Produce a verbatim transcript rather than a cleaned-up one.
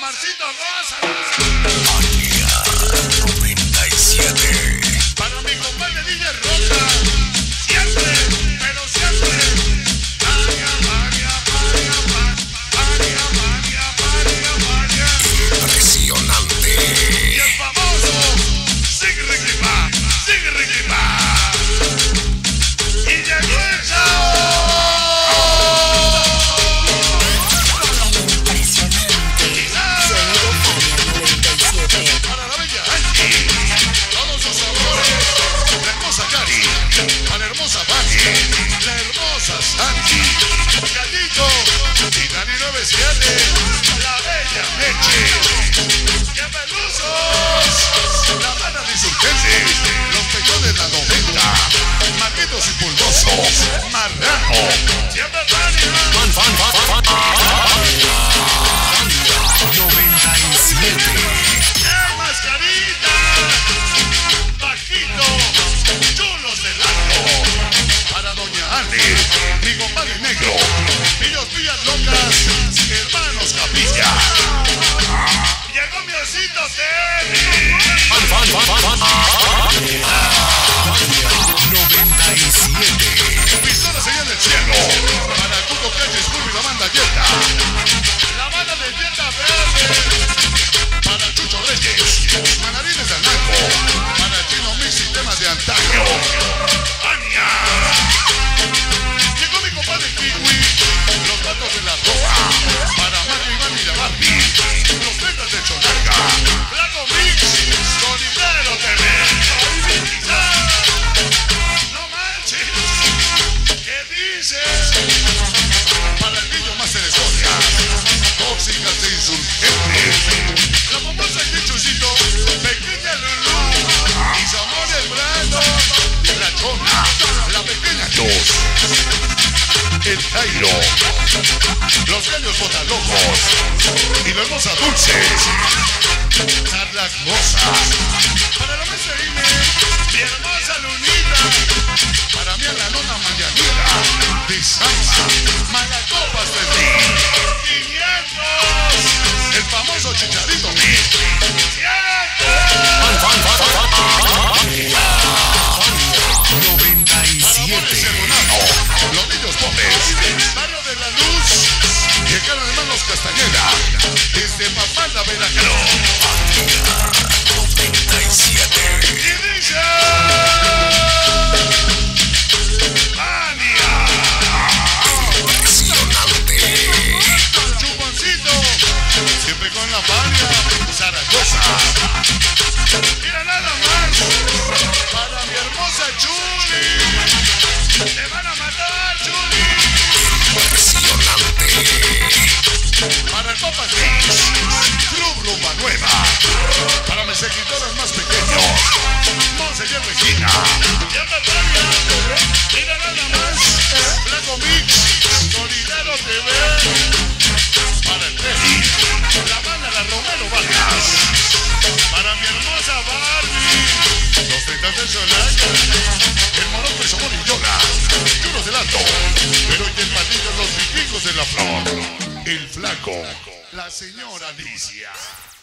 Omarcito Rosa. Mania noventa y siete. Para mi compadre D J Rosa. Siempre, pero siempre. Mania, mania, mania, mania, mania, mania, mania. Impresionante. Y el famoso Sig Ricky Pa, Sig Ricky Pa. Y llegó el show. La hermosa Sandy, Gallito y Dani noventa y siete, la bella Meche, que pelusos, la banda de insurgentes, los pechones de la noventa, Marquitos y Pulgoso, Marrano, siempre Dani, Fan, fan, fan, fan, noventa y siete. ¡Qué mascarita! Paquito, chulos del arco. Para doña Ale, mi compadre negro, pillos pillas locas, hermanos Capilla. Llegó mi osito Teddy. Fan, fan, fan, fan, noventa y siete. Pistolas allá en el cielo. Para Cuco Caches, Curry, la banda Yeta. La banda de Yeta Verde. Para Chucho Reyes, Mandarines de Anaco. Para Chino Mix y temas de antaño. ¡Ania! Llegó mi compadre Kiwi, los patos de la ropa, para Mario Iván y la Barbie, los tetas de Chonaca, Blanco Mix, Sonidero T V. No manches, ¿qué dices? Para el niño más cerezonia, tóxicas de insurgentes, la famosa Chichucito, pequeña Lulú, y su amor el Brando, la Chona, la pequeña Luz. El Jairo, los gallos botalocos y la hermosa Dulce, Carla Rosa, para la mesa Ine, mi hermosa Lunita, para mí a la nona Mañanita, de Samba, Malacopas de ti, quinientos, el famoso Chicharito Mix, noventa y siete. los niños pobres, Barrio de la Luz, llegaron hermanos Castañeda, desde Papanda, Veracruz. noventa y siete. Y dice Mania, Impresionante. Chuponcito, siempre con la Fania, Zaragoza. Mira nada más, para mi hermosa Chuli, te van a matar, Chuli. Impresionante. Para el Copa Six, Club Rumba Nueva. Para mis seguidores más pequeños, Monseñor Regina. Ya me paga, mira nada más, Blanco Mix, Sonidero T V. Para el Teddy, la banda La Romero Vargas. Para mi hermosa Barbie, los tetas de Solaya, el Morocco y Somos y Yoga, Chulos del Alto, pero y el Palillo, los vikingos de la flor. El Flaco, la señora Alicia.